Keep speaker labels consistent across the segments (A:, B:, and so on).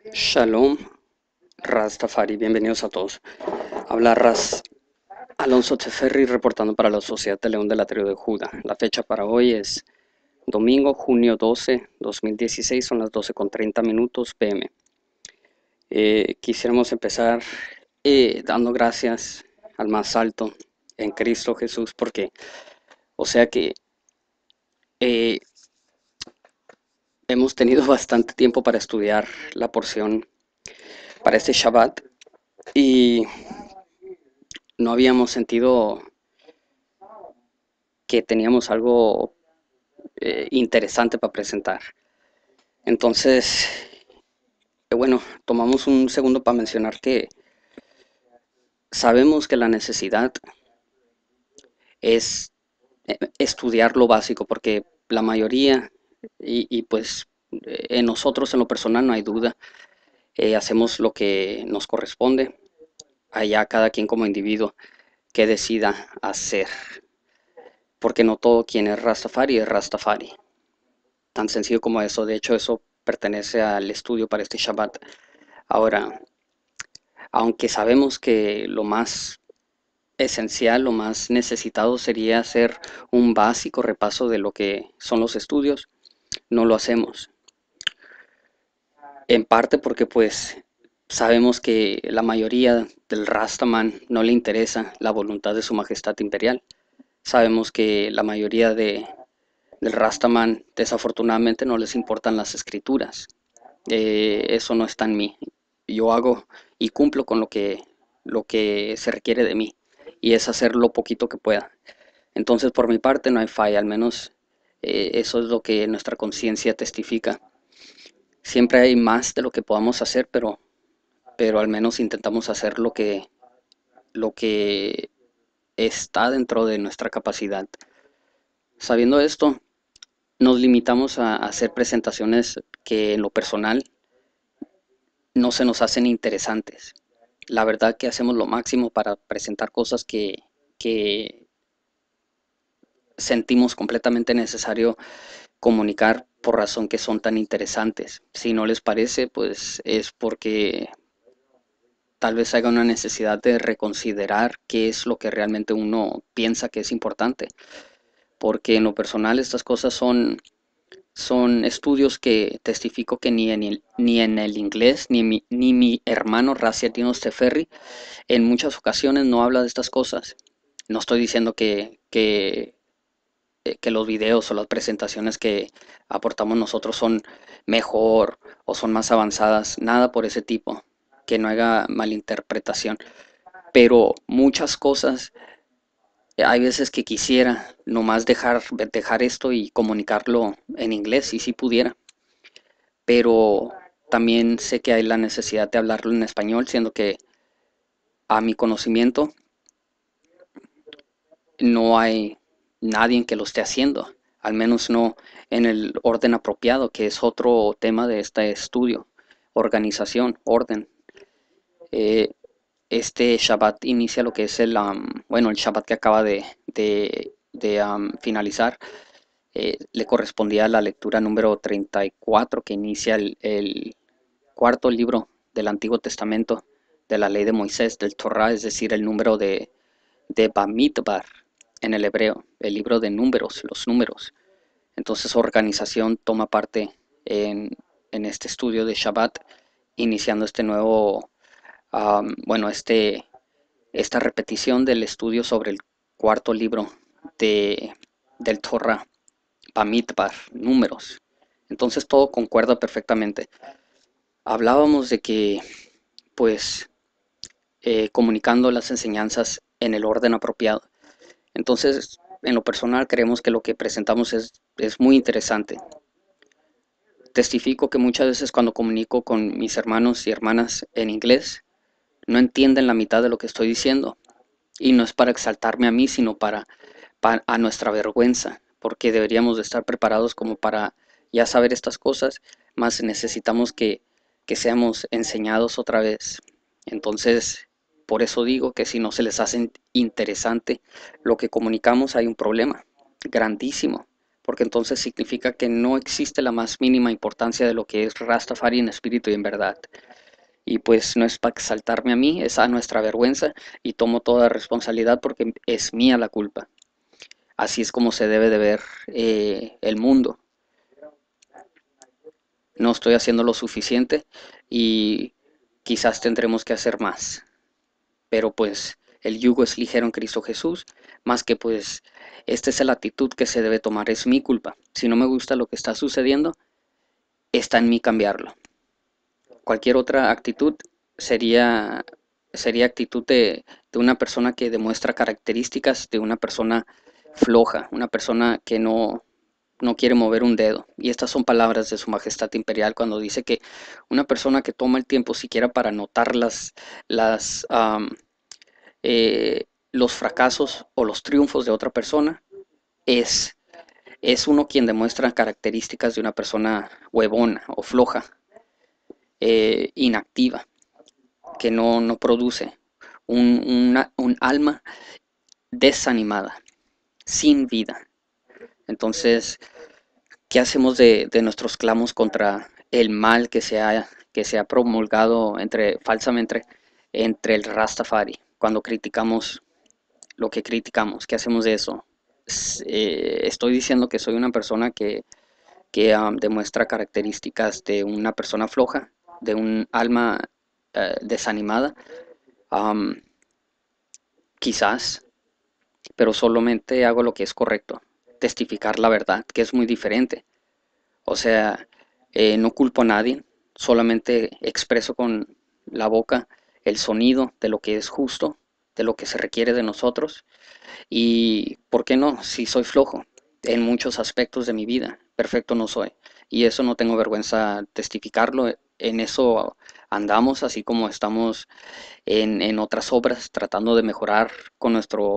A: Shalom, Rastafari, bienvenidos a todos. Habla Ras Alonso Teferri reportando para la Sociedad de León de la Tribu de Judá. La fecha para hoy es domingo, junio 12, 2016, son las 12:30 PM. Quisiéramos empezar dando gracias al más alto en Cristo Jesús, porque, o sea que eh, hemos tenido bastante tiempo para estudiar la porción para este Shabbat y no habíamos sentido que teníamos algo interesante para presentar. Entonces, bueno, tomamos un segundo para mencionar que sabemos que la necesidad es estudiar lo básico, porque la mayoría, pues en nosotros en lo personal no hay duda, hacemos lo que nos corresponde, allá cada quien como individuo que decida hacer, porque no todo quien es Rastafari, tan sencillo como eso. De hecho, eso pertenece al estudio para este Shabbat. Ahora, aunque sabemos que lo más esencial, lo más necesitado sería hacer un básico repaso de lo que son los estudios, no lo hacemos. En parte porque pues sabemos que la mayoría del Rastaman no le interesa la voluntad de su majestad imperial. Sabemos que la mayoría del Rastaman desafortunadamente no les importan las escrituras. Eso no está en mí. Yo hago y cumplo con lo que se requiere de mí, y es hacer lo poquito que pueda. Entonces, por mi parte, no hay falla, al menos eso es lo que nuestra conciencia testifica. Siempre hay más de lo que podamos hacer, pero al menos intentamos hacer lo que está dentro de nuestra capacidad. Sabiendo esto, nos limitamos a hacer presentaciones que en lo personal no se nos hacen interesantes. La verdad que hacemos lo máximo para presentar cosas que sentimos completamente necesario comunicar por razón que son tan interesantes. Si no les parece, pues es porque tal vez haya una necesidad de reconsiderar qué es lo que realmente uno piensa que es importante. Porque en lo personal estas cosas son estudios que testifico que ni en el inglés, ni mi hermano Raciatino Steferri en muchas ocasiones no habla de estas cosas. No estoy diciendo que los videos o las presentaciones que aportamos nosotros son mejor o son más avanzadas, nada por ese tipo, que no haga malinterpretación. Pero muchas cosas, hay veces que quisiera nomás dejar esto y comunicarlo en inglés, y si pudiera, pero también sé que hay la necesidad de hablarlo en español, siendo que a mi conocimiento no hay nadie que lo esté haciendo, al menos no en el orden apropiado, que es otro tema de este estudio: organización, orden. Eh, este Shabbat inicia lo que es bueno, el Shabbat que acaba de finalizar, le correspondía a la lectura número 34, que inicia el cuarto libro del Antiguo Testamento de la ley de Moisés, del Torah, es decir, el número de Bamidbar en el hebreo, el libro de números, los números. Entonces, organización toma parte en este estudio de Shabbat, iniciando este nuevo, bueno, esta repetición del estudio sobre el cuarto libro de, del Torah, Bamidbar, números. Entonces todo concuerda perfectamente. Hablábamos de que, pues, comunicando las enseñanzas en el orden apropiado. Entonces, en lo personal, creemos que lo que presentamos es muy interesante. Testifico que muchas veces cuando comunico con mis hermanos y hermanas en inglés, no entienden la mitad de lo que estoy diciendo. Y no es para exaltarme a mí, sino para a nuestra vergüenza, porque deberíamos de estar preparados como para ya saber estas cosas, más necesitamos que seamos enseñados otra vez. Entonces, por eso digo que si no se les hace interesante lo que comunicamos, hay un problema grandísimo, porque entonces significa que no existe la más mínima importancia de lo que es Rastafari en espíritu y en verdad. Y pues no es para exaltarme a mí, es a nuestra vergüenza y tomo toda responsabilidad porque es mía la culpa. Así es como se debe de ver el mundo. No estoy haciendo lo suficiente y quizás tendremos que hacer más. Pero pues el yugo es ligero en Cristo Jesús, más que pues esta es la actitud que se debe tomar, es mi culpa. Si no me gusta lo que está sucediendo, está en mí cambiarlo. Cualquier otra actitud sería, sería actitud de una persona que demuestra características de una persona floja, una persona que no quiere mover un dedo. Y estas son palabras de Su Majestad Imperial cuando dice que una persona que toma el tiempo siquiera para notar las, los fracasos o los triunfos de otra persona es, es uno quien demuestra características de una persona huevona o floja, inactiva, que no produce, un alma desanimada, sin vida. Entonces, ¿qué hacemos de nuestros clamos contra el mal que se ha promulgado falsamente entre el Rastafari? Cuando criticamos lo que criticamos, ¿qué hacemos de eso? Estoy diciendo que soy una persona que demuestra características de una persona floja, de un alma desanimada, um, quizás, pero solamente hago lo que es correcto, testificar la verdad, que es muy diferente. O sea, no culpo a nadie, solamente expreso con la boca el sonido de lo que es justo, de lo que se requiere de nosotros. Y, ¿por qué no? Si soy flojo en muchos aspectos de mi vida, perfecto no soy. Y eso no tengo vergüenza testificarlo. En eso andamos, así como estamos en otras obras, tratando de mejorar con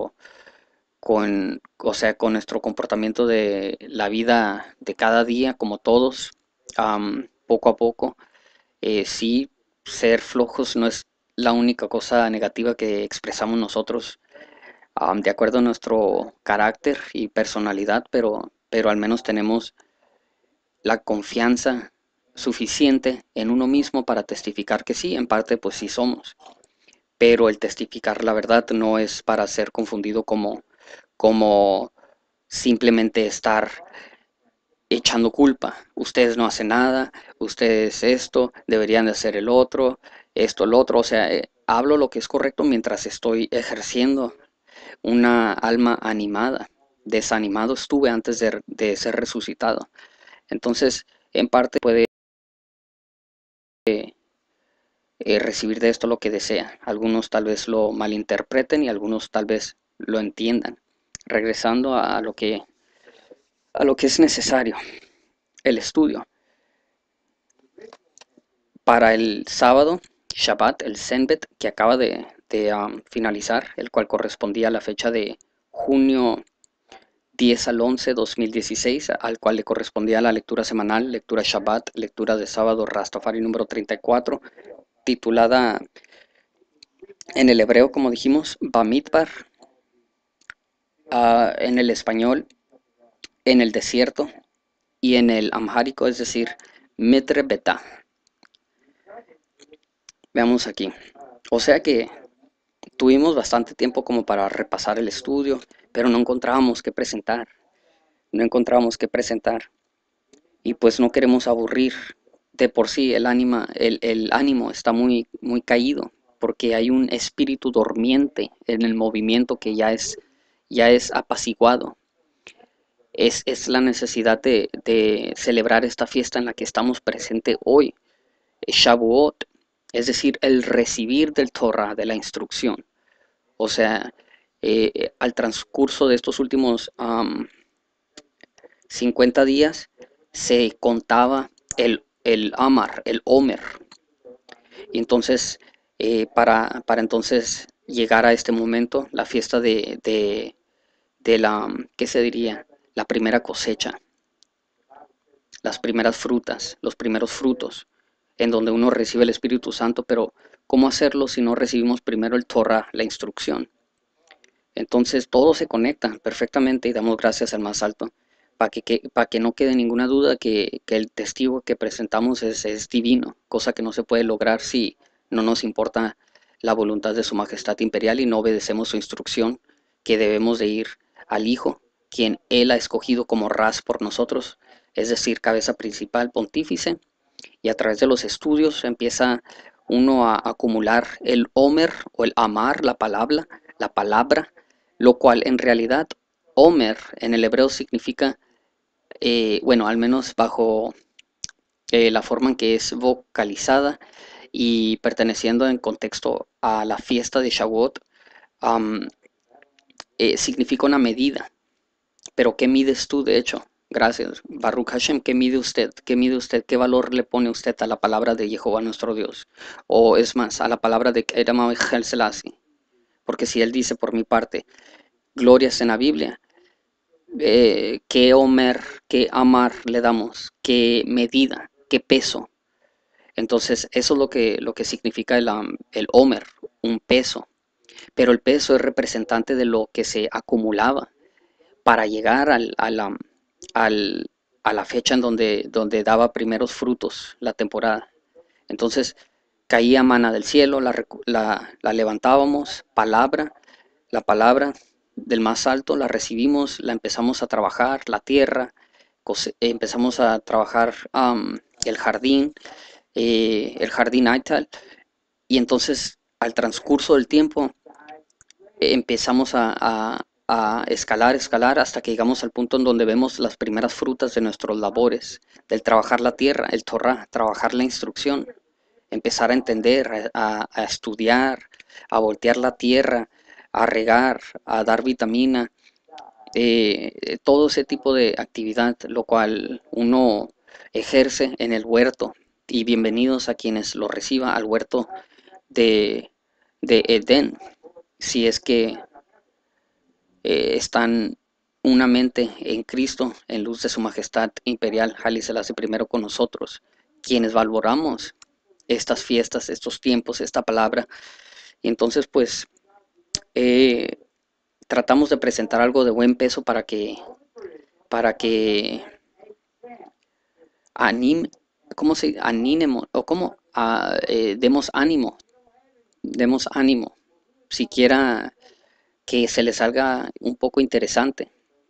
A: o sea, con nuestro comportamiento de la vida de cada día, como todos, poco a poco. Sí, ser flojos no es la única cosa negativa que expresamos nosotros, de acuerdo a nuestro carácter y personalidad, pero al menos tenemos la confianza suficiente en uno mismo para testificar que sí, en parte pues sí somos, pero el testificar la verdad no es para ser confundido como simplemente estar echando culpa. Ustedes no hacen nada, ustedes esto, deberían de hacer el otro, esto, el otro. O sea, hablo lo que es correcto mientras estoy ejerciendo una alma animada. Desanimado estuve antes de ser resucitado. Entonces, en parte puede recibir de esto lo que desea. Algunos tal vez lo malinterpreten y algunos tal vez lo entiendan. Regresando a lo que es necesario, el estudio. Para el sábado, Shabbat, el Senbet, que acaba de finalizar, el cual correspondía a la fecha de junio 10 al 11, 2016, al cual le correspondía la lectura semanal, lectura Shabbat, lectura de sábado Rastafari número 34, titulada en el hebreo, como dijimos, Bamidbar, en el español, en el desierto, y en el amhárico, es decir, Metre Betá. Veamos aquí. O sea que tuvimos bastante tiempo como para repasar el estudio, pero no encontrábamos qué presentar. No encontrábamos qué presentar. Y pues no queremos aburrir. De por sí el ánimo está muy caído, porque hay un espíritu dormiente en el movimiento que ya es apaciguado. Es la necesidad de celebrar esta fiesta en la que estamos presentes hoy, Shavuot, es decir, el recibir del Torah, de la instrucción. O sea, al transcurso de estos últimos 50 días se contaba el Amar, el Omer. Y entonces, para entonces llegar a este momento, la fiesta de la, ¿qué se diría? La primera cosecha, las primeras frutas, los primeros frutos, en donde uno recibe el Espíritu Santo, pero ¿cómo hacerlo si no recibimos primero el Torah, la instrucción? Entonces todo se conecta perfectamente y damos gracias al más alto para que no quede ninguna duda que el testigo que presentamos es divino, cosa que no se puede lograr si no nos importa la voluntad de su majestad imperial y no obedecemos su instrucción, que debemos de ir al Hijo, quien Él ha escogido como ras por nosotros, es decir, cabeza principal, pontífice, y a través de los estudios empieza uno a acumular el Omer o el Amar, la palabra, lo cual en realidad Omer en el hebreo significa, bueno, al menos bajo la forma en que es vocalizada y perteneciendo en contexto a la fiesta de Shavuot, um, significa una medida. Pero ¿qué mides tú, de hecho? Gracias. Baruch Hashem, ¿qué mide usted? ¿Qué mide usted? ¿Qué valor le pone usted a la palabra de Jehová nuestro Dios? O es más, a la palabra de Kerem el Selassie. Porque si él dice por mi parte, glorias en la Biblia, ¿qué Omer, qué Amar le damos? ¿Qué medida? ¿Qué peso? Entonces, eso es lo que significa el Omer, un peso. Pero el peso es representante de lo que se acumulaba para llegar al, a la fecha en donde daba primeros frutos la temporada. Entonces caía mana del cielo, la levantábamos, la palabra del más alto, la recibimos, la empezamos a trabajar, la tierra, empezamos a trabajar el jardín Aital, y entonces al transcurso del tiempo empezamos a escalar, escalar, hasta que llegamos al punto en donde vemos las primeras frutas de nuestros labores, del trabajar la tierra, el Torah, trabajar la instrucción, empezar a entender, a estudiar, a voltear la tierra, a regar, a dar vitamina, todo ese tipo de actividad, lo cual uno ejerce en el huerto. Y bienvenidos a quienes lo reciba al huerto de, de Edén, si es que están una mente en Cristo, en luz de su majestad imperial, Haile Selassie primero con nosotros, quienes valoramos estas fiestas, estos tiempos, esta palabra. Y entonces, pues, eh, tratamos de presentar algo de buen peso para que anime, ¿cómo se anínemo? O cómo demos ánimo, siquiera que se les salga un poco interesante.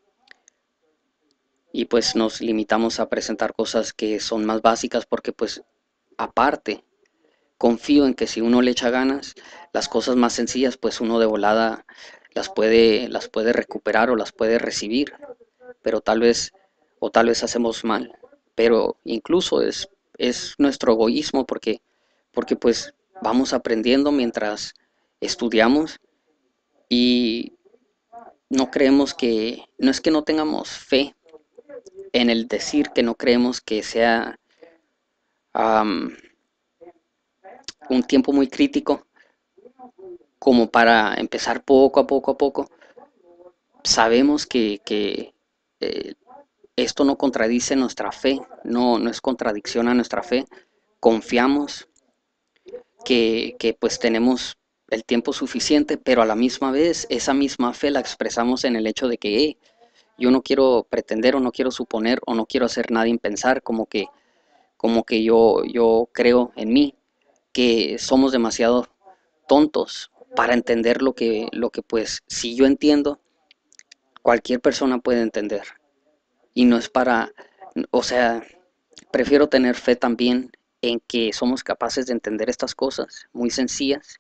A: Y pues nos limitamos a presentar cosas que son más básicas porque pues aparte confío en que si uno le echa ganas, las cosas más sencillas pues uno de volada las puede recuperar o las puede recibir, pero tal vez o tal vez hacemos mal, pero incluso es nuestro egoísmo porque pues vamos aprendiendo mientras estudiamos y no creemos que no es que no tengamos fe en el decir que no creemos que sea um, un tiempo muy crítico como para empezar poco a poco a poco. Sabemos que eh, esto no contradice nuestra fe, no es contradicción a nuestra fe. Confiamos que pues tenemos el tiempo suficiente, pero a la misma vez esa misma fe la expresamos en el hecho de que yo no quiero pretender o no quiero suponer o no quiero hacer nada impensar como que yo creo en mí, que somos demasiado tontos para entender lo que pues si yo entiendo, cualquier persona puede entender. Y no es para, o sea, prefiero tener fe también en que somos capaces de entender estas cosas muy sencillas.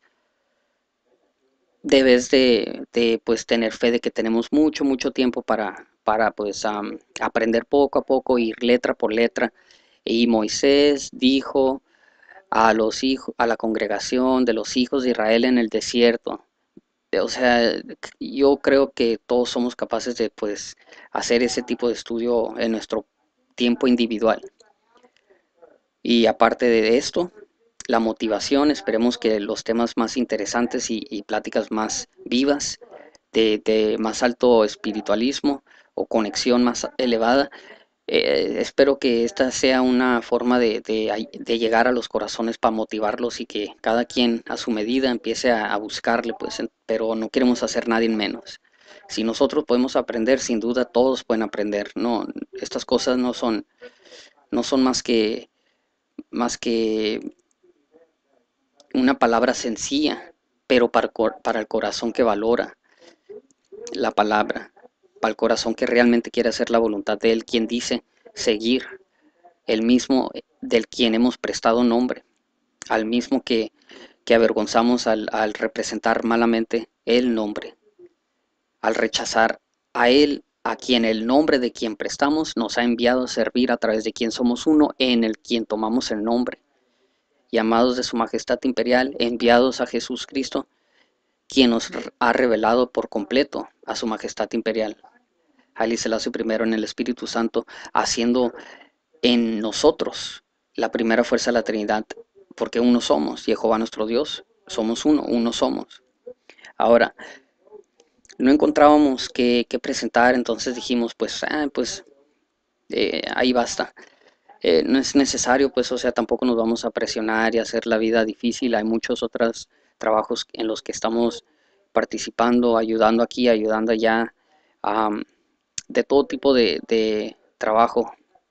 A: Debes de pues tener fe de que tenemos mucho tiempo para pues aprender poco a poco, ir letra por letra. Y Moisés dijo a los hijos, a la congregación de los hijos de Israel en el desierto. O sea, yo creo que todos somos capaces de pues hacer ese tipo de estudio en nuestro tiempo individual. Y aparte de esto, la motivación, esperemos que los temas más interesantes y pláticas más vivas, de más alto espiritualismo o conexión más elevada, espero que esta sea una forma de llegar a los corazones para motivarlos y que cada quien a su medida empiece a buscarle, pues, pero no queremos hacer nadie menos. Si nosotros podemos aprender, sin duda todos pueden aprender. No, estas cosas no son más que una palabra sencilla, pero para el corazón que valora la palabra, para el corazón que realmente quiere hacer la voluntad de Él, quien dice seguir, el mismo del quien hemos prestado nombre, al mismo que avergonzamos al representar malamente el nombre, al rechazar a Él, a quien el nombre de quien prestamos nos ha enviado a servir, a través de quien somos uno, en el quien tomamos el nombre, llamados de su majestad imperial, enviados a Jesús Cristo, quien nos ha revelado por completo a su majestad imperial. Haile Selassie primero en el Espíritu Santo, haciendo en nosotros la primera fuerza de la Trinidad, porque uno somos, Jehová nuestro Dios, somos uno somos. Ahora, no encontrábamos qué presentar, entonces dijimos, ahí basta. No es necesario, pues, o sea, tampoco nos vamos a presionar y hacer la vida difícil. Hay muchos otros trabajos en los que estamos participando, ayudando aquí, ayudando allá, um, de todo tipo de trabajo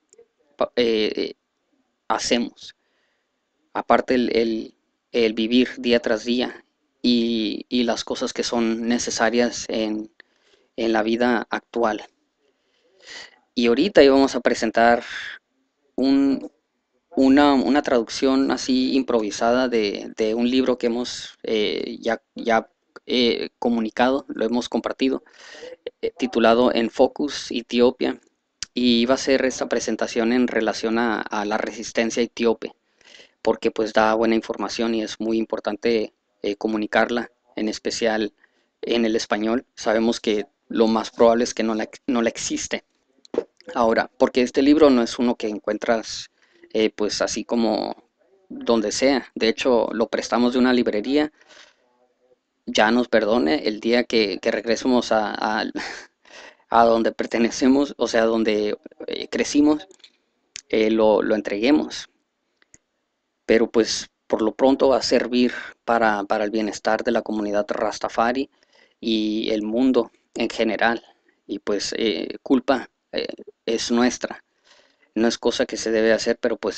A: hacemos. Aparte el vivir día tras día y las cosas que son necesarias en la vida actual. Y ahorita íbamos a presentar un, una traducción así improvisada de un libro que hemos ya comunicado, lo hemos compartido, titulado En Focus, Etiopía, y iba a ser esta presentación en relación a la resistencia etíope, porque pues da buena información y es muy importante comunicarla, en especial en el español. Sabemos que lo más probable es que no la existe. Ahora, porque este libro no es uno que encuentras pues así como donde sea. De hecho, lo prestamos de una librería. Ya nos perdone el día que regresemos a donde pertenecemos, o sea, donde crecimos, lo entreguemos. Pero pues por lo pronto va a servir para el bienestar de la comunidad Rastafari y el mundo en general. Y pues culpa es nuestra. No es cosa que se debe hacer, pero pues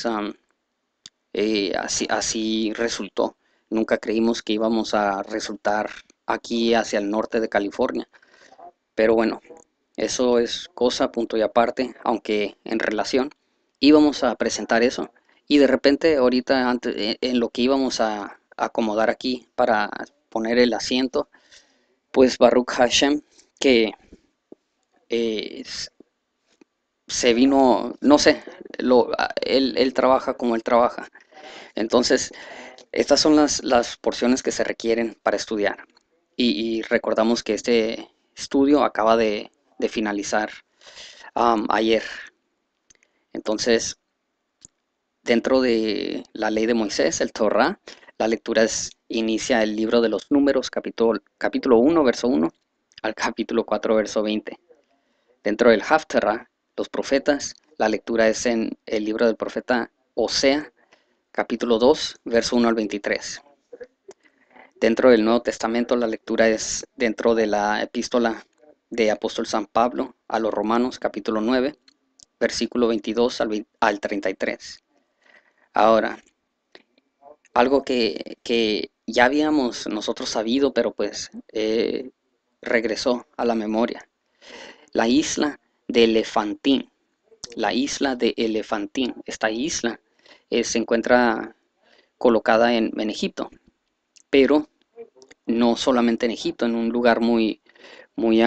A: así resultó. Nunca creímos que íbamos a resultar aquí hacia el norte de California. Pero bueno, eso es cosa, punto y aparte, aunque en relación. Íbamos a presentar eso. Y de repente, ahorita, antes, en lo que íbamos a acomodar aquí para poner el asiento, pues Baruch Hashem, que eh, se vino, no sé, él trabaja como él trabaja. Entonces, estas son las porciones que se requieren para estudiar. Y recordamos que este estudio acaba de finalizar ayer. Entonces, dentro de la ley de Moisés, el Torah, la lectura inicia el libro de los Números, capítulo 1, verso 1, al capítulo 4, verso 20. Dentro del Haftarah, los profetas, la lectura es en el libro del profeta Osea, capítulo 2, verso 1 al 23. Dentro del Nuevo Testamento, la lectura es dentro de la epístola de apóstol San Pablo a los Romanos, capítulo 9, versículo 22 al 33. Ahora, algo que ya habíamos nosotros sabido, pero pues regresó a la memoria. La isla de Elefantín, la isla de Elefantín, esta isla se encuentra colocada en Egipto, pero no solamente en Egipto, en un lugar muy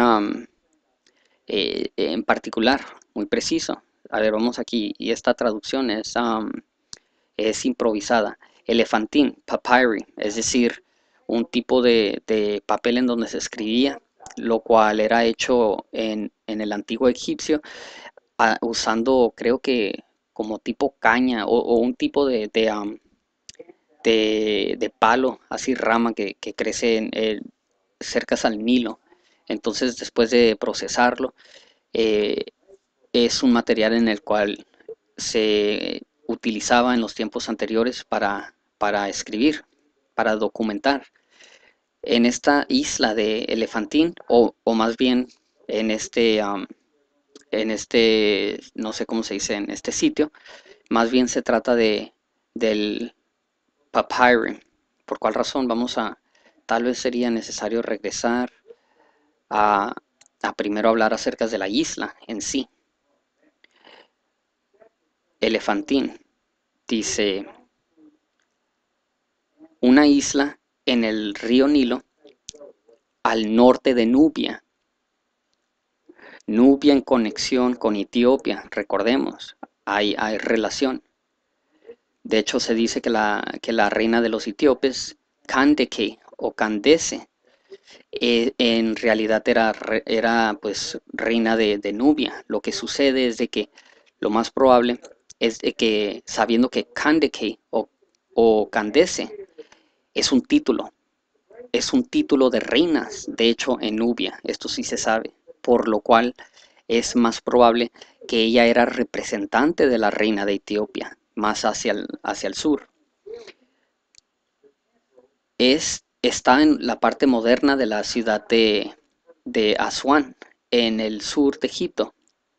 A: en particular, muy preciso. A ver, vamos aquí, y esta traducción es improvisada. Elefantín, papyri, es decir, un tipo de papel en donde se escribía, lo cual era hecho en el antiguo egipcio, usando, creo que como tipo caña o un tipo de palo, así rama que crece cerca al Nilo. Entonces, después de procesarlo, eh, es un material en el cual se utilizaba en los tiempos anteriores para escribir, para documentar. En esta isla de Elefantín, o más bien en no sé cómo se dice, en este sitio, más bien se trata del papyri. ¿Por cuál razón? Tal vez sería necesario regresar a, a primero hablar acerca de la isla en sí. Elefantín dice, una isla en el río Nilo al norte de Nubia. Nubia en conexión con Etiopía, recordemos, hay relación. De hecho, se dice que la reina de los etíopes, Kandake o Candace, en realidad era pues reina de Nubia. Lo que sucede es de que lo más probable es de que sabiendo que Kandake o Candace es un título de reinas, de hecho en Nubia, esto sí se sabe, por lo cual es más probable que ella era representante de la reina de Etiopía, más hacia el sur. Está en la parte moderna de la ciudad de Asuán, en el sur de Egipto.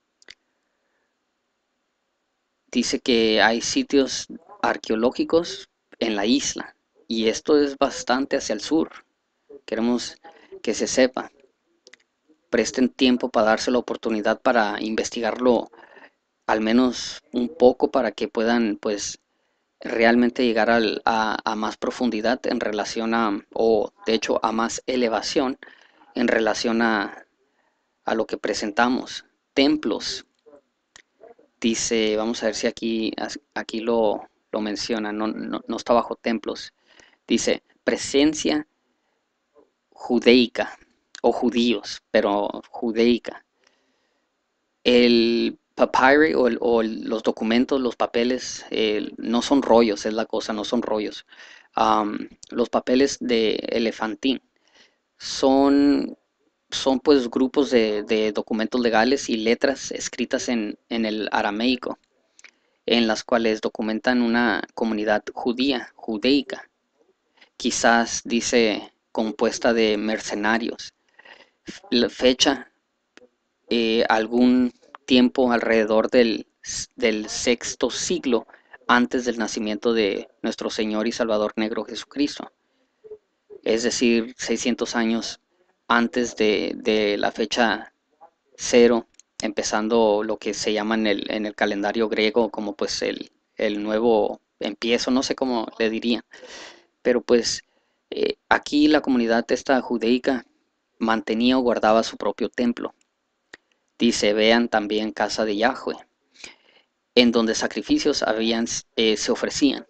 A: Dice que hay sitios arqueológicos en la isla y esto es bastante hacia el sur. Queremos que se sepa. Presten tiempo para darse la oportunidad para investigarlo al menos un poco para que puedan pues realmente llegar a más profundidad en relación o de hecho a más elevación en relación a lo que presentamos. Templos, dice, vamos a ver si aquí lo menciona, no está bajo templos. Dice, presencia judaica o judíos, pero judaica. El papyri los documentos, los papeles, no son rollos, es la cosa, no son rollos. Los papeles de Elefantín son, son pues grupos de documentos legales y letras escritas en el arameico, en las cuales documentan una comunidad judaica, quizás dice compuesta de mercenarios. La fecha algún tiempo alrededor del sexto siglo antes del nacimiento de nuestro Señor y Salvador Negro Jesucristo. Es decir, 600 años antes de la fecha cero, empezando lo que se llama en el calendario griego como pues el nuevo empiezo, no sé cómo le diría, pero pues aquí la comunidad esta judaica mantenía o guardaba su propio templo. Dice, vean también casa de Yahweh, en donde sacrificios se ofrecían.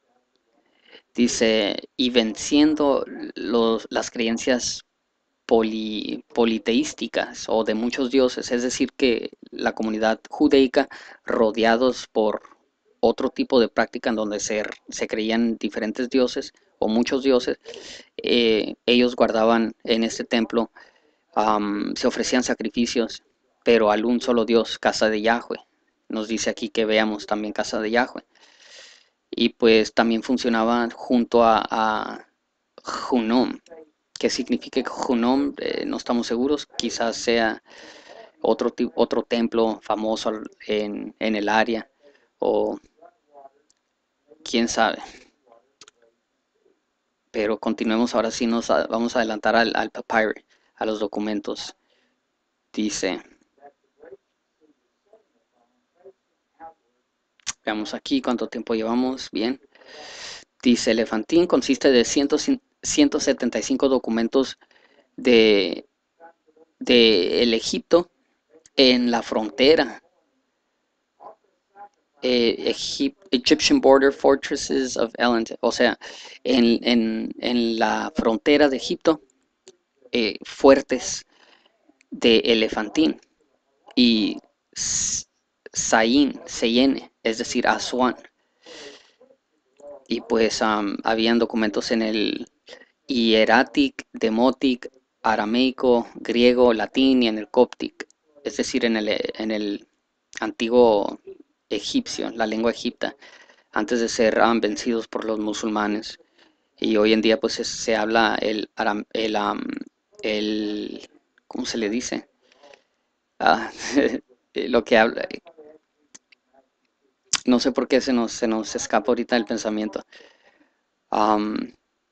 A: Dice, y venciendo las creencias politeísticas o de muchos dioses, es decir, que la comunidad judaica, rodeados por otro tipo de práctica en donde se creían diferentes dioses o muchos dioses, ellos guardaban en este templo, se ofrecían sacrificios, pero al un solo Dios, casa de Yahweh. Nos dice aquí que veamos también casa de Yahweh. Y pues también funcionaba junto a Junom. ¿Qué significa Junom? No estamos seguros. Quizás sea otro templo famoso en el área. O quién sabe. Pero continuemos ahora sí, vamos a adelantar al papyrus, a los documentos. Dice, veamos aquí cuánto tiempo llevamos. Bien. Dice, Elefantín consiste de 175 documentos de, de el Egipto en la frontera. Egyptian Border Fortresses of Elend, o sea, en la frontera de Egipto, fuertes de Elefantín y Sayene, es decir, Asuán. Y pues habían documentos en el hieratic, demotic, arameico, griego, latín y en el coptic, es decir, en el antiguo egipcio, la lengua egipta, antes de ser vencidos por los musulmanes. Y hoy en día pues se habla el ¿cómo se le dice? Ah, lo que habla, no sé por qué se nos escapa ahorita el pensamiento. Am,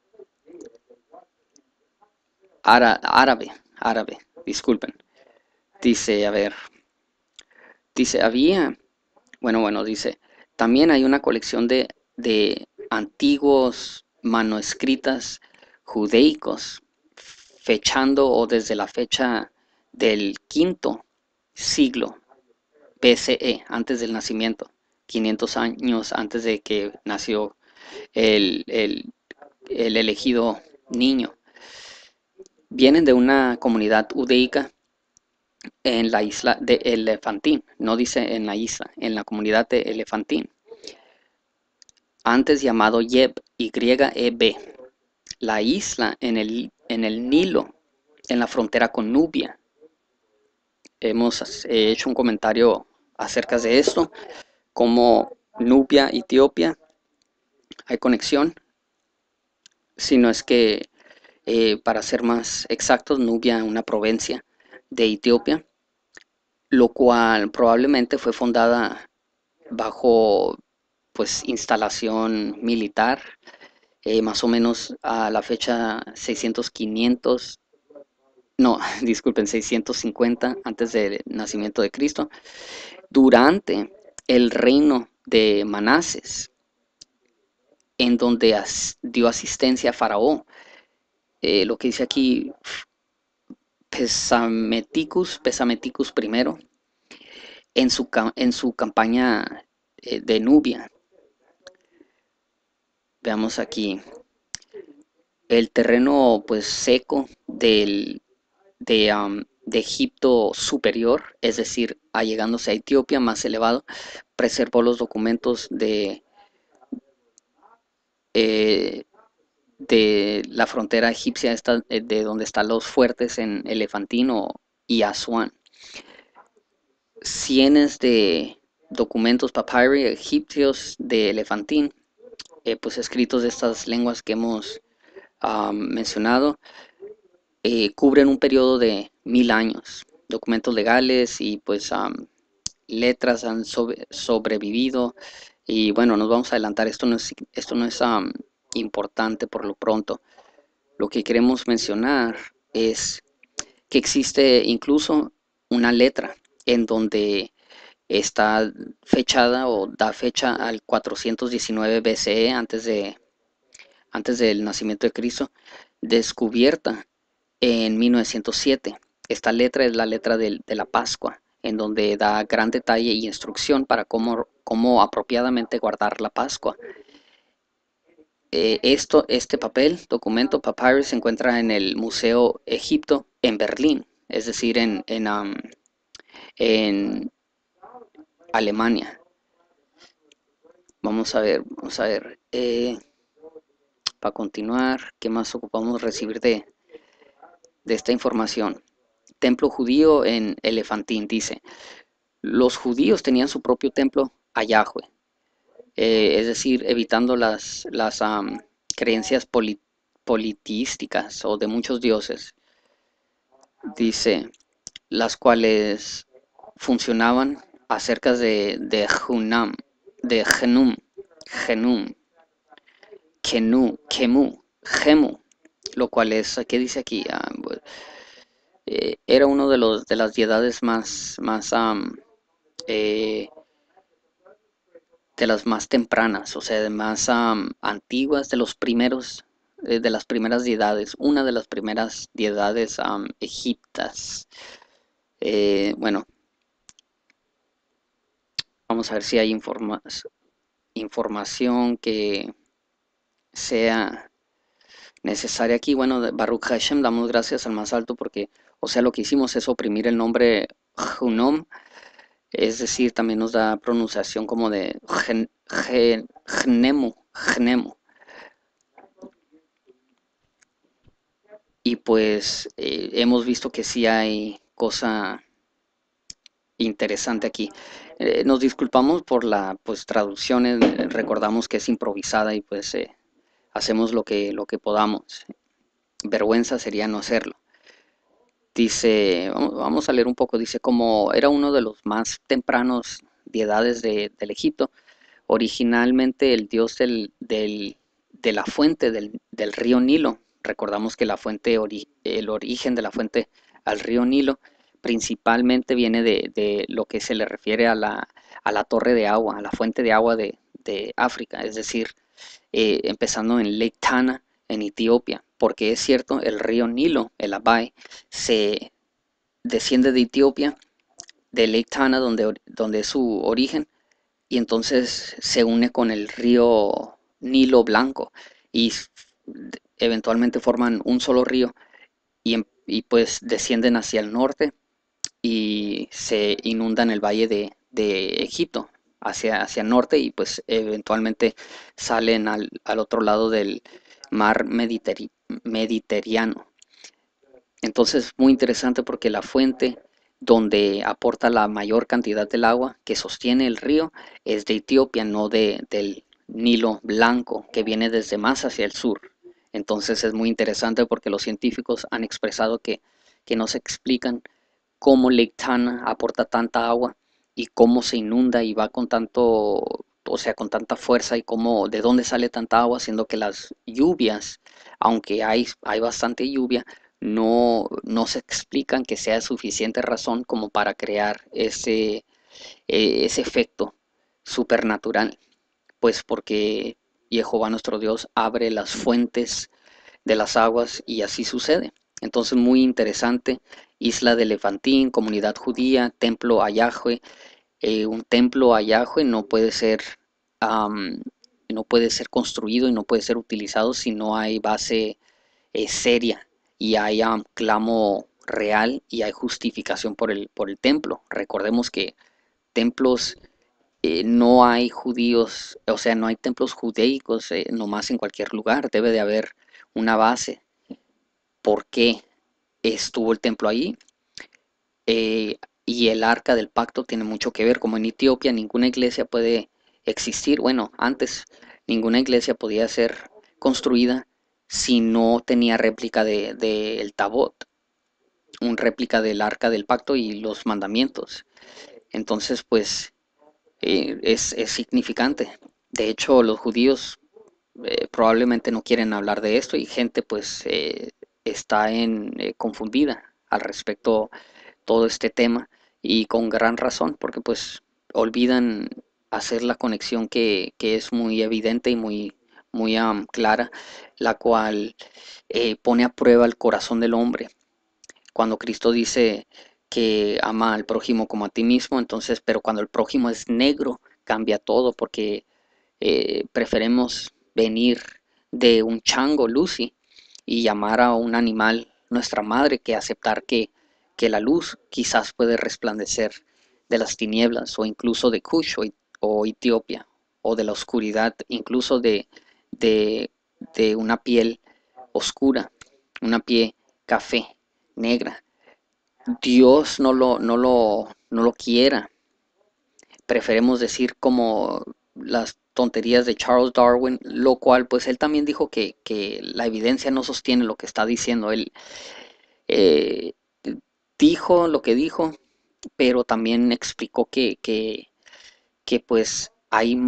A: árabe, disculpen. Dice, a ver, dice, dice, también hay una colección de antiguos manuscritas judaicos, fechando o desde la fecha del quinto siglo BCE, antes del nacimiento, 500 años antes de que nació el, el, el elegido niño. Vienen de una comunidad judaica en la isla de Elefantín, no dice en la isla, en la comunidad de Elefantín, antes llamado Yeb, Y-E-B, la isla en el Nilo, en la frontera con Nubia. Hemos hecho un comentario acerca de esto, como Nubia, Etiopía, hay conexión, sino es que, para ser más exactos, Nubia, una provincia de Etiopía, lo cual probablemente fue fundada bajo pues instalación militar, más o menos a la fecha 600-500, no, disculpen, 650 antes del nacimiento de Cristo, durante el reino de Manases, en donde dio asistencia a Faraón. Lo que dice aquí, Pesameticus primero, en su campaña de Nubia. Veamos aquí, el terreno pues seco de Egipto superior, es decir, allegándose a Etiopía más elevado, preservó los documentos eh, de la frontera egipcia, de donde están los fuertes en Elefantino y Asuán. Cientos de documentos papyri egipcios de Elefantín, pues escritos de estas lenguas que hemos mencionado, cubren un periodo de 1000 años. Documentos legales y pues letras han sobrevivido. Y bueno, nos vamos a adelantar, esto no es importante por lo pronto. Lo que queremos mencionar es que existe incluso una letra en donde está fechada o da fecha al 419 BCE, antes del nacimiento de Cristo, descubierta en 1907. Esta letra es la letra de la Pascua, en donde da gran detalle y instrucción para cómo apropiadamente guardar la Pascua. Este documento, papyrus, se encuentra en el Museo Egipto en Berlín, es decir, en Alemania. Vamos a ver, para continuar, ¿qué más ocupamos recibir de esta información? Templo judío en Elefantín, dice. Los judíos tenían su propio templo a Yahweh, es decir, evitando las creencias politeísticas o de muchos dioses, dice, las cuales funcionaban acerca de Hunam, de Genum, Gemu, lo cual es, ¿qué dice aquí? Era uno de las deidades eh, de las más tempranas, o sea, de más antiguas, de las primeras deidades, una de las primeras deidades egiptas. Bueno, vamos a ver si hay información que sea necesaria aquí. Bueno, de Baruch Hashem, damos gracias al más alto porque, o sea, lo que hicimos es oprimir el nombre Hunom, es decir, también nos da pronunciación como de Gnemu. Y pues hemos visto que sí hay cosa interesante aquí. Nos disculpamos por la pues traducción, recordamos que es improvisada y pues hacemos lo que podamos. Vergüenza sería no hacerlo. Dice, vamos a leer un poco, dice, como era uno de los más tempranos deidades del Egipto, originalmente el dios de la fuente del río Nilo. Recordamos que el origen de la fuente al río Nilo principalmente viene de lo que se le refiere a la torre de agua, a la fuente de agua de África, es decir, empezando en Lake Tana, en Etiopía, porque es cierto, el río Nilo, el Abai, se desciende de Etiopía, de Lake Tana, donde es su origen, y entonces se une con el río Nilo Blanco y eventualmente forman un solo río y pues descienden hacia el norte y se inundan el valle de Egipto hacia el norte y pues eventualmente salen al otro lado del mar Mediterráneo. Entonces, muy interesante porque la fuente donde aporta la mayor cantidad del agua que sostiene el río es de Etiopía, no del Nilo Blanco, que viene desde más hacia el sur. Entonces es muy interesante porque los científicos han expresado que no se explican cómo Lake Tana aporta tanta agua y cómo se inunda y va con tanto, o sea, con tanta fuerza y cómo, de dónde sale tanta agua, siendo que las lluvias, aunque hay bastante lluvia, no se explican que sea suficiente razón como para crear ese efecto supernatural, pues porque Jehová nuestro Dios abre las fuentes de las aguas y así sucede. Entonces muy interesante, isla de Elefantín, comunidad judía, templo a Yahweh. Un templo a Yahweh um, no puede ser construido y no puede ser utilizado si no hay base seria y hay clamo real y hay justificación por el templo. Recordemos que templos no hay judíos, o sea, no hay templos judaicos nomás en cualquier lugar, debe de haber una base. ¿Por qué estuvo el templo ahí? Y el arca del pacto tiene mucho que ver, como en Etiopía ninguna iglesia puede existir, bueno, antes ninguna iglesia podía ser construida si no tenía réplica de el Tabot, un réplica del arca del pacto y los mandamientos. Entonces, pues es significante. De hecho, los judíos probablemente no quieren hablar de esto y gente pues está confundida al respecto todo este tema y con gran razón porque pues olvidan hacer la conexión que es muy evidente y muy clara, la cual pone a prueba el corazón del hombre. Cuando Cristo dice que ama al prójimo como a ti mismo, entonces, pero cuando el prójimo es negro, cambia todo porque preferimos venir de un chango, Lucy, y llamar a un animal nuestra madre que aceptar que la luz quizás puede resplandecer de las tinieblas o incluso de Kush o Etiopía o de la oscuridad, incluso de, de una piel oscura, una piel café, negra. Dios no lo quiera. Preferemos decir como las tonterías de Charles Darwin, lo cual pues él también dijo que la evidencia no sostiene lo que está diciendo. Él eh, dijo lo que dijo, pero también explicó que pues hay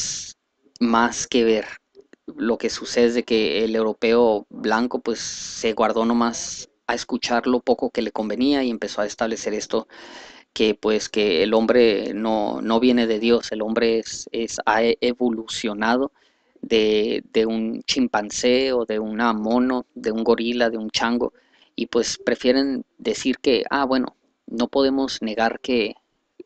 A: más que ver. Lo que sucede es de que el europeo blanco pues se guardó nomás a escuchar lo poco que le convenía y empezó a establecer esto que pues que el hombre no viene de Dios, el hombre ha evolucionado de un chimpancé o de una mono, de un gorila, de un chango, y pues prefieren decir que, bueno, no podemos negar que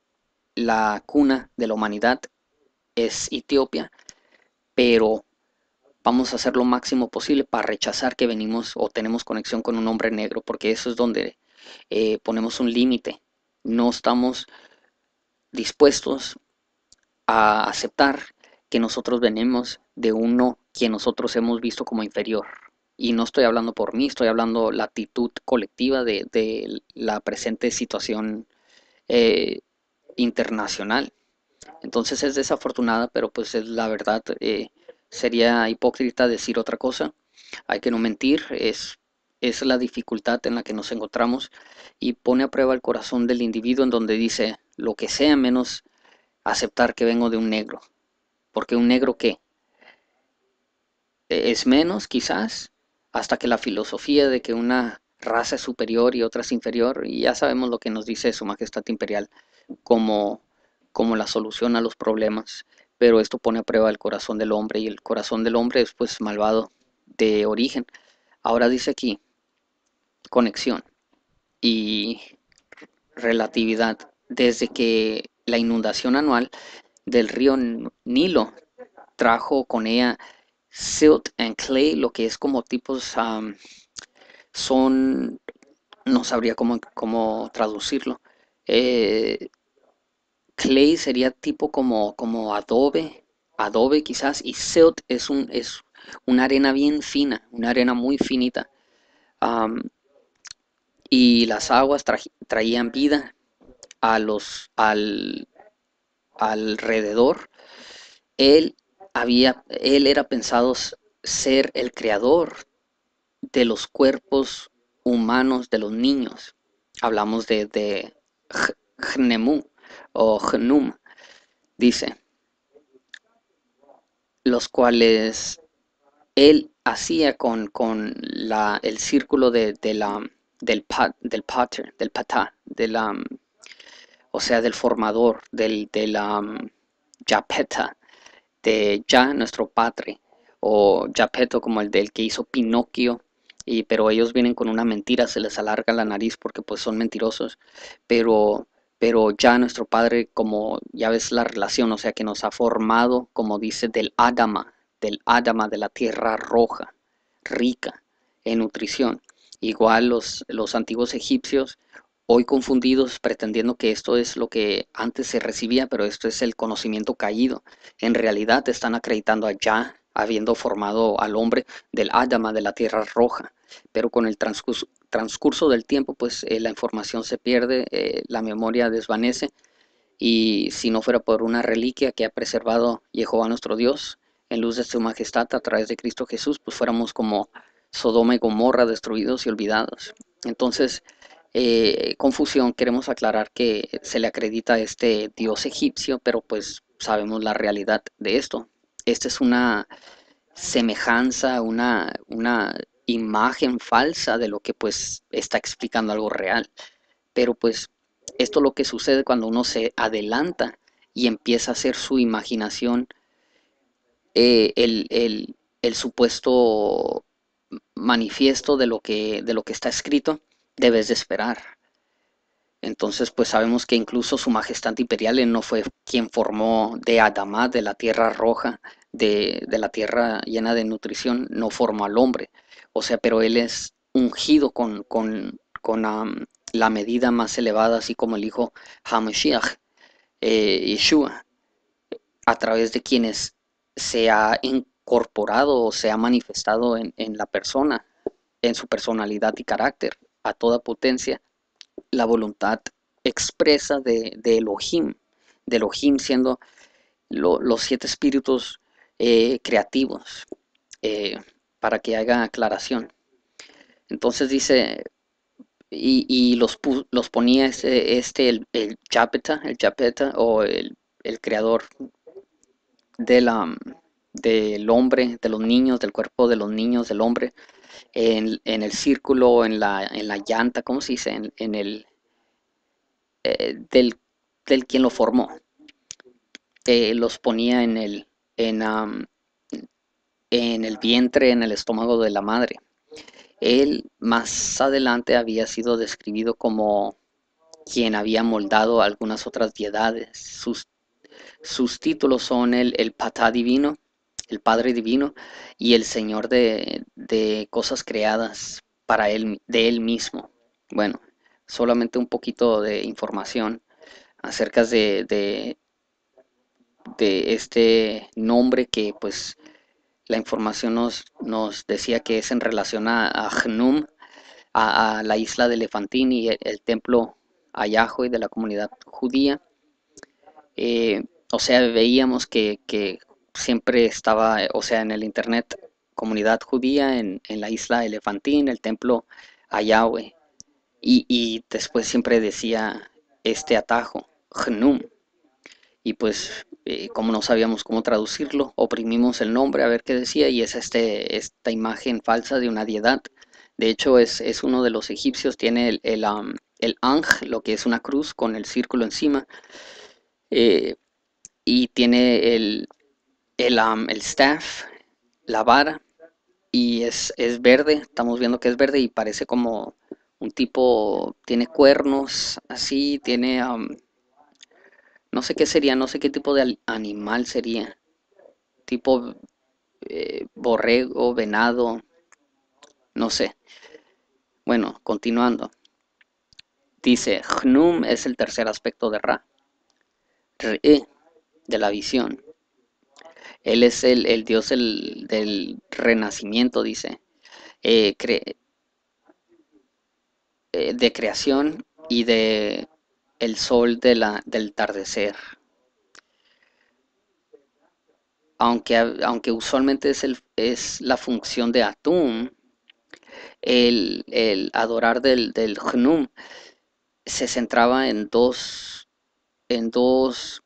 A: la cuna de la humanidad es Etiopía, pero vamos a hacer lo máximo posible para rechazar que venimos o tenemos conexión con un hombre negro, porque eso es donde ponemos un límite. No estamos dispuestos a aceptar que nosotros venimos de uno que nosotros hemos visto como inferior. Y no estoy hablando por mí, estoy hablando la actitud colectiva de la presente situación eh, internacional. Entonces es desafortunada, pero pues es la verdad. Sería hipócrita decir otra cosa. Hay que no mentir, es la dificultad en la que nos encontramos y pone a prueba el corazón del individuo en donde dice lo que sea menos aceptar que vengo de un negro. Porque un negro ¿qué? Es menos quizás, hasta que la filosofía de que una raza es superior y otra es inferior, y ya sabemos lo que nos dice Su Majestad Imperial como, como la solución a los problemas, pero esto pone a prueba el corazón del hombre y el corazón del hombre es pues malvado de origen. Ahora dice aquí, conexión y relatividad. Desde que la inundación anual del río Nilo trajo con ella silt and clay, lo que es como tipos, son, no sabría cómo traducirlo. Eh, Clay sería tipo como adobe quizás, y silt es una arena bien fina, una arena muy finita. Am, y las aguas traían vida a alrededor. Él él era pensado ser el creador de los cuerpos humanos de los niños. Hablamos de Hnemu o Hnum, dice, los cuales él hacía con el círculo del pater, del patá, o sea, del formador, del yapeta, de ya nuestro padre, o Japeto como el del que hizo Pinocchio, pero ellos vienen con una mentira, se les alarga la nariz porque pues son mentirosos, pero, pero ya nuestro padre, como ya ves la relación, o sea que nos ha formado, como dice, del Adama de la tierra roja, rica en nutrición. Igual los antiguos egipcios, hoy confundidos, pretendiendo que esto es lo que antes se recibía, pero esto es el conocimiento caído. En realidad están acreditando a Yah habiendo formado al hombre del Adama de la tierra roja, pero con el transcurso del tiempo pues la información se pierde, la memoria desvanece y si no fuera por una reliquia que ha preservado Jehová nuestro Dios en luz de su majestad a través de Cristo Jesús, pues fuéramos como Sodoma y Gomorra destruidos y olvidados. Entonces, confusión, queremos aclarar que se le acredita a este dios egipcio, pero pues sabemos la realidad de esto. Esta es una semejanza, una imagen falsa de lo que pues está explicando algo real. Pero pues esto es lo que sucede cuando uno se adelanta y empieza a hacer su imaginación, el supuesto manifiesto de lo que está escrito, debes de esperar. Entonces, pues sabemos que incluso su majestad imperial él no fue quien formó de Adamá, de la tierra roja, de la tierra llena de nutrición, no formó al hombre. O sea, pero él es ungido con la medida más elevada, así como el hijo Hamashiach, Yeshua, a través de quienes se ha incorporado o se ha manifestado en la persona, en su personalidad y carácter, a toda potencia la voluntad expresa de Elohim siendo los siete espíritus creativos, eh, para que haga aclaración. Entonces dice, y los ponía el Yapeta o el creador de del hombre, de los niños, del cuerpo de los niños, del hombre, en el círculo, en la llanta, ¿cómo se dice? En el, del, del quien lo formó. Los ponía en el vientre, en el estómago de la madre. Él más adelante había sido describido como quien había moldado algunas otras deidades. Sus títulos son el Patá Divino, el Padre Divino y el Señor de cosas creadas para él, de él mismo. Bueno, solamente un poquito de información acerca de este nombre que pues la información nos decía que es en relación a Hnum, a la isla de Elefantín y el templo a Yahweh de la comunidad judía. O sea, veíamos que siempre estaba, o sea, en el internet, comunidad judía en la isla Elefantín, el templo a Yahweh. Y después siempre decía este atajo, Hnum. Y pues como no sabíamos cómo traducirlo, oprimimos el nombre a ver qué decía y es esta imagen falsa de una deidad. De hecho es uno de los egipcios, tiene el Anj, lo que es una cruz con el círculo encima, eh, y tiene el staff, la vara, y es verde, estamos viendo que es verde y parece como un tipo, tiene cuernos, así, tiene, no sé qué sería, no sé qué tipo de animal sería, tipo borrego, venado, no sé. Bueno, continuando. Dice, Hnum es el tercer aspecto de Ra, Re, de la visión. Él es el dios del renacimiento, dice, eh, cre- de creación y de el sol del atardecer. Aunque usualmente es la función de Atum, el adorar del Hnum se centraba en dos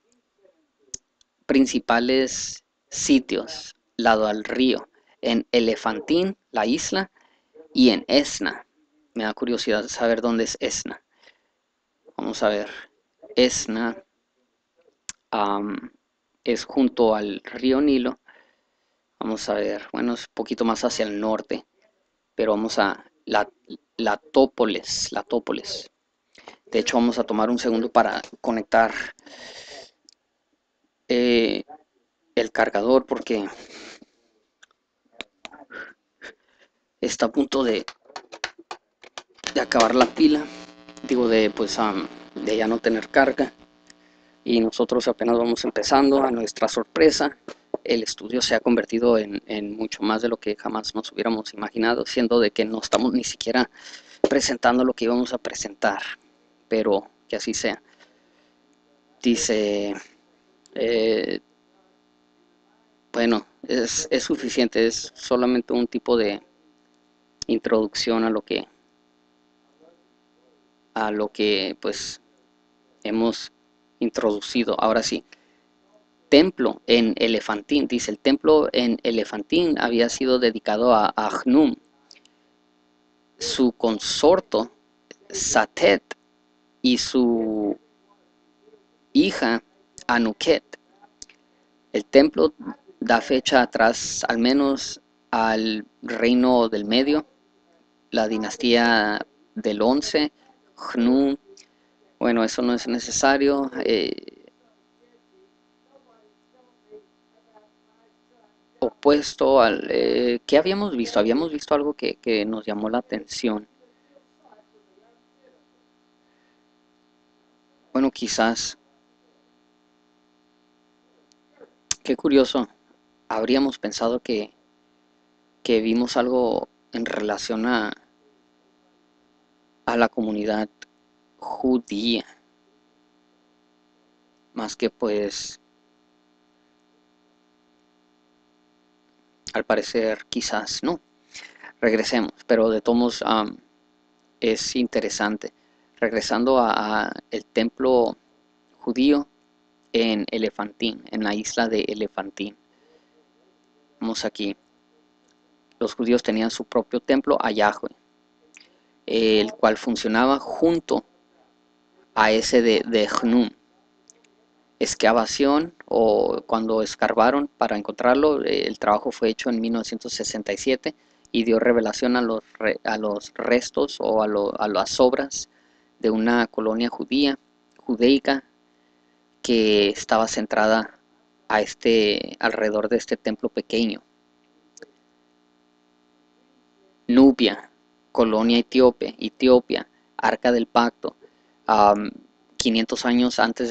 A: principales sitios, lado al río, en Elefantín, la isla, y en Esna. Me da curiosidad saber dónde es Esna. Vamos a ver. Esna es junto al río Nilo. Vamos a ver, bueno, es un poquito más hacia el norte, pero vamos a la Tópoles, la Tópoles. De hecho, vamos a tomar un segundo para conectar eh, el cargador porque está a punto de acabar la pila. Digo, de ya no tener carga. Y nosotros apenas vamos empezando. A nuestra sorpresa, el estudio se ha convertido en mucho más de lo que jamás nos hubiéramos imaginado, siendo de que no estamos ni siquiera presentando lo que íbamos a presentar, pero que así sea. Dice, eh, bueno, es suficiente, es solamente un tipo de introducción a lo que pues hemos introducido. Ahora sí, templo en Elefantín, dice, el templo en Elefantín había sido dedicado a Hnum, su consorto Satet y su hija Anuket. El templo da fecha atrás al menos al reino del medio, la dinastía del 11, Hnum. Bueno, eso no es necesario. Opuesto al... ¿qué habíamos visto? Habíamos visto algo que nos llamó la atención. Bueno, quizás, qué curioso, habríamos pensado que vimos algo en relación a la comunidad judía, más que pues, al parecer, quizás no. Regresemos, pero de todos es interesante. Regresando a el templo judío en Elefantín, en la isla de Elefantín. Vamos aquí. Los judíos tenían su propio templo a Yahweh, el cual funcionaba junto a ese de Hnum. Excavación o cuando escarbaron para encontrarlo, el trabajo fue hecho en 1967 y dio revelación a los restos o a las obras de una colonia judaica que estaba centrada alrededor de este templo pequeño. Nubia, colonia Etiopía, Arca del Pacto, um, 500 años antes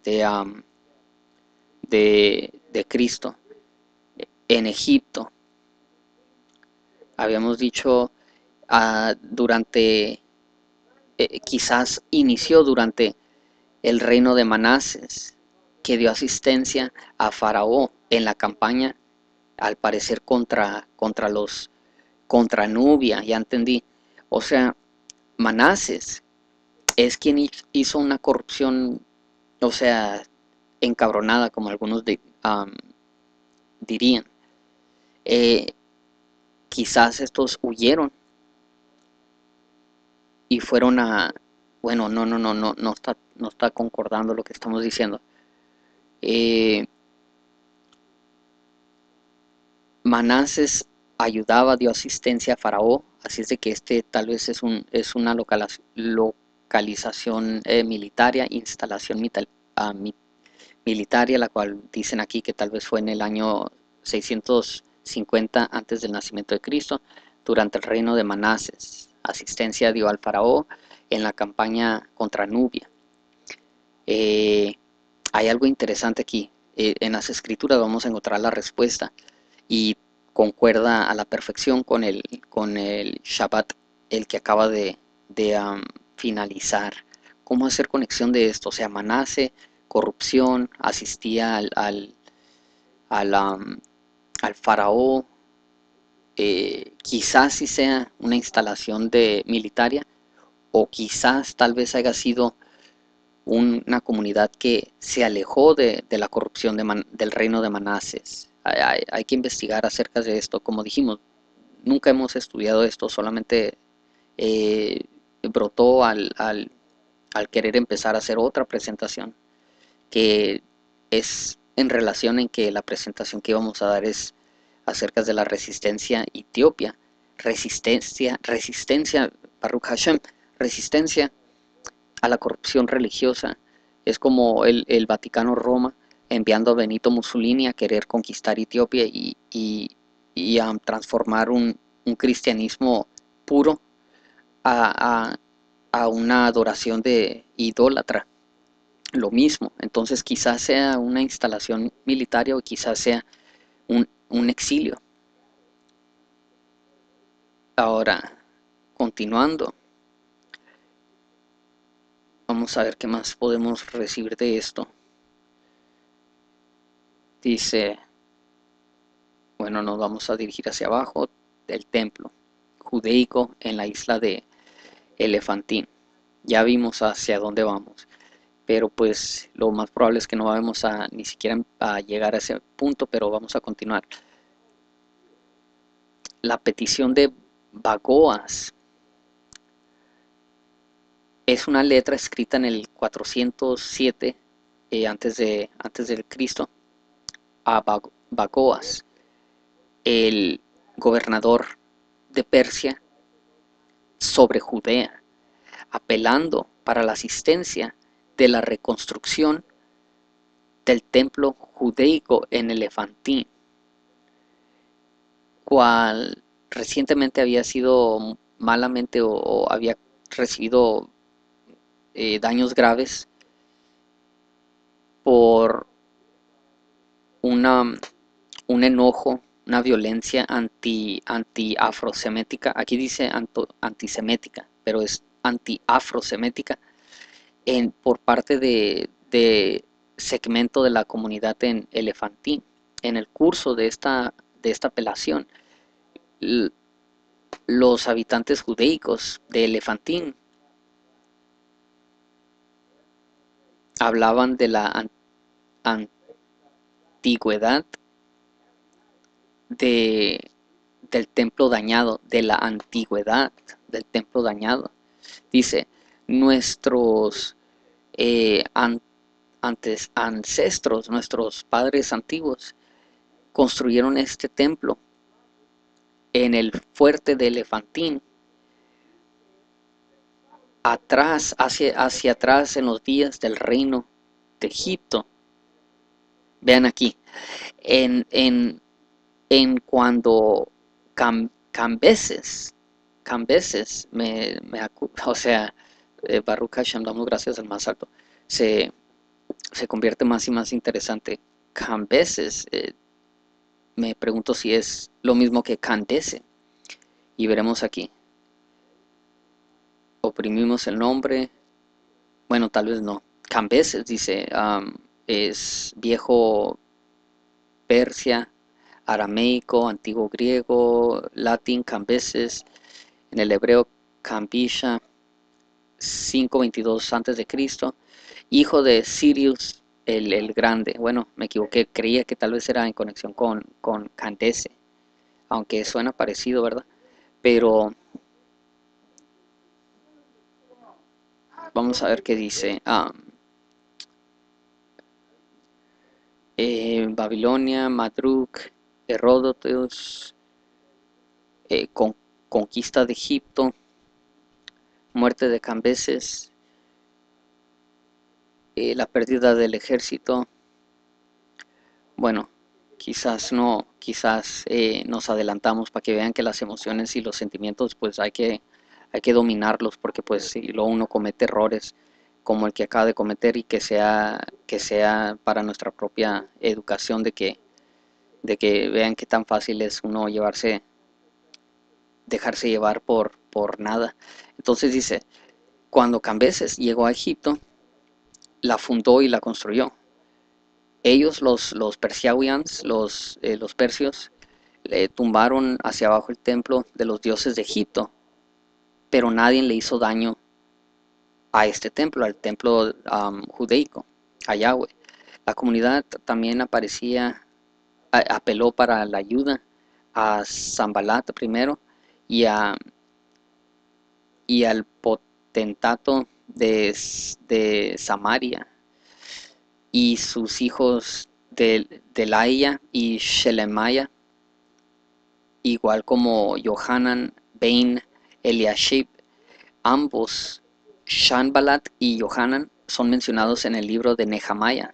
A: de Cristo. En Egipto, habíamos dicho, quizás inició durante el reino de Manases, que dio asistencia a Faraón en la campaña, al parecer contra Nubia, ya entendí. O sea, Manases es quien hizo una corrupción, o sea, encabronada, como algunos dirían. Eh, Quizás estos huyeron y fueron a, bueno, no está concordando lo que estamos diciendo. Eh, Manases ayudaba, dio asistencia a Faraón, así es de que este tal vez es una localización militaria, instalación militaria, la cual dicen aquí que tal vez fue en el año 650 antes del nacimiento de Cristo, durante el reino de Manases. Asistencia dio al faraón en la campaña contra Nubia. Eh, Hay algo interesante aquí. En las escrituras vamos a encontrar la respuesta y concuerda a la perfección con el Shabbat, el que acaba de finalizar. ¿Cómo hacer conexión de esto? O sea, Manase, corrupción, asistía al, um, al faraón, quizás si sea una instalación militaria, o quizás tal vez haya sido una comunidad que se alejó de la corrupción del reino de Manases. Hay que investigar acerca de esto. Como dijimos, nunca hemos estudiado esto, solamente eh, brotó al querer empezar a hacer otra presentación, que es en relación en que la presentación que íbamos a dar es acerca de la resistencia etíope. Resistencia, Baruch Hashem, resistencia a la corrupción religiosa. Es como el Vaticano Roma enviando a Benito Mussolini a querer conquistar Etiopía y a transformar un cristianismo puro a, a, a una adoración de idólatra. Lo mismo, entonces quizás sea una instalación militar o quizás sea un exilio. Ahora, continuando, vamos a ver qué más podemos recibir de esto. Dice, bueno, nos vamos a dirigir hacia abajo del templo judeico en la isla de Elefantín. Ya vimos hacia dónde vamos, pero pues lo más probable es que no vamos a ni siquiera a llegar a ese punto, pero vamos a continuar. La petición de Bagoas es una letra escrita en el 407 antes del Cristo a Bagoas, el gobernador de Persia, sobre Judea, apelando para la asistencia de la reconstrucción del templo judaico en Elefantín, cual recientemente había sido malamente o había recibido daños graves por una, un enojo, una violencia anti-afrosemética. Aquí dice antisemética, pero es anti-afrosemética por parte de segmento de la comunidad en Elefantín. En el curso de esta apelación, los habitantes judaicos de Elefantín hablaban de la antigüedad de, del templo dañado, de la antigüedad del templo dañado. Dice, nuestros ancestros, nuestros padres antiguos, construyeron este templo en el fuerte de Elefantín, atrás, hacia atrás en los días del reino de Egipto. Vean aquí, en, en, en cuando Cambeses, o sea, Baruch Hashem, damos gracias al más alto, se, se convierte más y más interesante. Cambeses, me pregunto si es lo mismo que Candese, y veremos aquí. Oprimimos el nombre, bueno, tal vez no. Cambeses dice, es viejo Persia, arameico, antiguo griego, latín, cambeses, en el hebreo Cambisha, 522 a.C., hijo de Sirius el Grande. Bueno, me equivoqué, creía que tal vez era en conexión con Candace, aunque suena parecido, ¿verdad? Pero vamos a ver qué dice. Babilonia, Madruk, Heródotos, conquista de Egipto, muerte de Cambeses, la pérdida del ejército. Bueno, quizás nos adelantamos para que vean que las emociones y los sentimientos pues hay que dominarlos, porque pues si luego uno comete errores como el que acaba de cometer, y que sea para nuestra propia educación, de que vean qué tan fácil es uno dejarse llevar por nada. Entonces dice, cuando Cambeses llegó a Egipto, la fundó y la construyó. Ellos, los Persiawians, los persios, tumbaron hacia abajo el templo de los dioses de Egipto, pero nadie le hizo daño a este templo, al templo judaico, a Yahweh. La comunidad también apeló para la ayuda a Zambalat primero, y, a, y al potentato de Samaria, y sus hijos Delaya y Shelemaya, igual como Johanan ben Eliashib. Ambos, Sanballat y Johanan, son mencionados en el libro de Nehemías.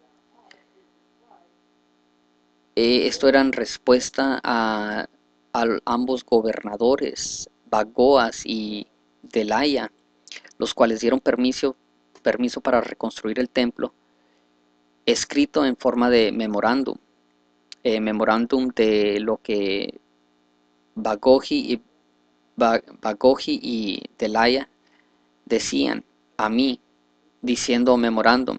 A: Esto era en respuesta a ambos gobernadores, Bagoas y Delaya, los cuales dieron permiso para reconstruir el templo, escrito en forma de memorándum de lo que Bagoji y Delaya decían a mí, diciendo memorándum: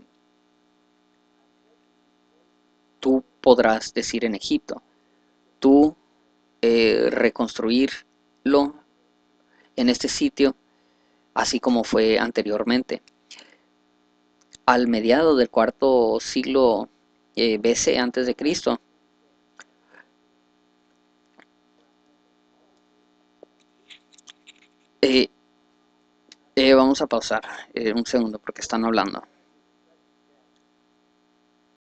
A: tú podrás decir en Egipto, tú reconstruirlo en este sitio, así como fue anteriormente. Al mediado del cuarto siglo BC, antes de Cristo, vamos a pausar un segundo porque están hablando.